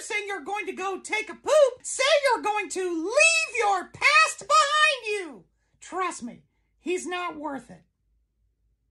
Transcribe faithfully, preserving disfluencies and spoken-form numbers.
saying you're going to go take a poop, say you're going to leave your past behind you. Trust me, he's not worth it.